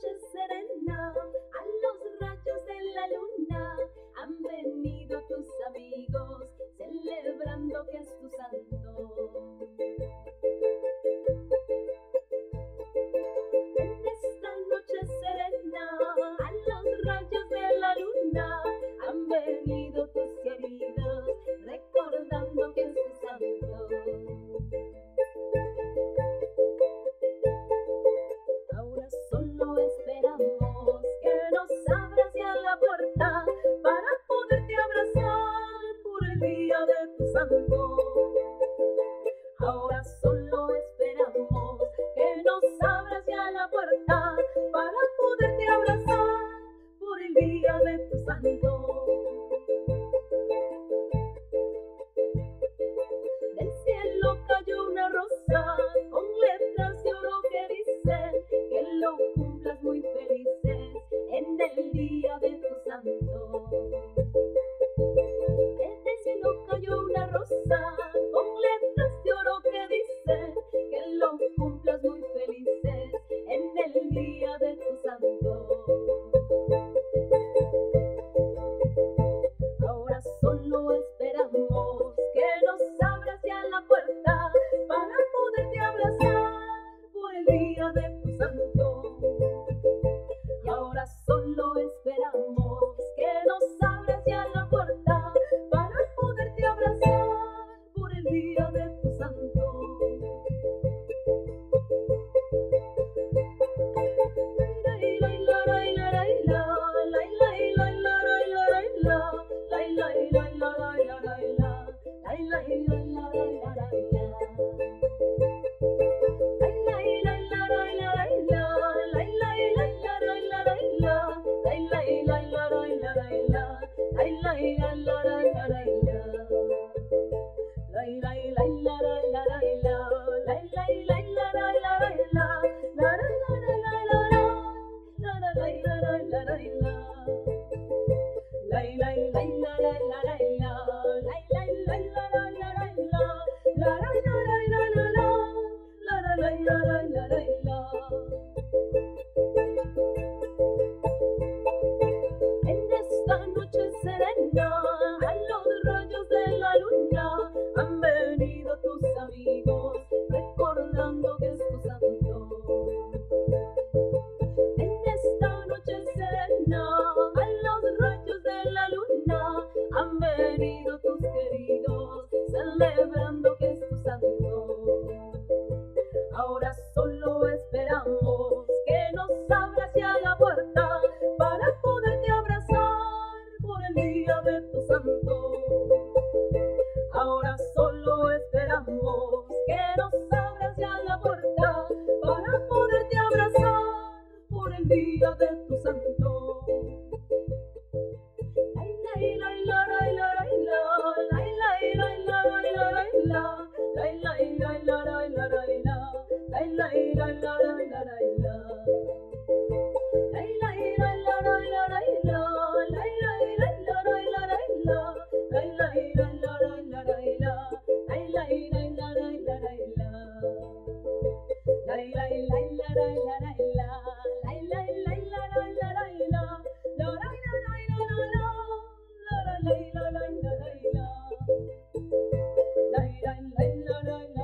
noche serena, a los rayos de la luna, han venido tus amigos, celebrando que es tu santo. En esta noche serena, a los rayos de la luna, han venido tus queridos, recordando que es tu santo. Ahora solo esperamos que nos abras ya la puerta para poderte abrazar por el día de tu santo. Ahora solo esperamos que nos abras ya la puerta para poderte abrazar por el día de tu santo. Del cielo cayó una rosa con letras de oro que dice que lo cumplas muy felices en el día de tu santo. Del cielo cayó una rosa con letras de oro que dice que lo cumplas muy felices en el día de tu santo. Ahora solo esperamos que nos abras ya la puerta para poderte abrazar por el día de tu santo. Y ahora solo esperamos que nos abras ya la puerta para poderte abrazar por el día de tu santo. En esta noche serena, a los rayos de la luna, han venido tus amigos, recordando que es tu santo. En esta noche serena, a los rayos de la luna, han venido tus queridos, celebrando que es tu santo. Ahora solo esperamos que nos abras ya la puerta para poderte abrazar por el día de tu santo. Ahora solo esperamos que nos abras ya la puerta para poderte abrazar por el día de tu santo. La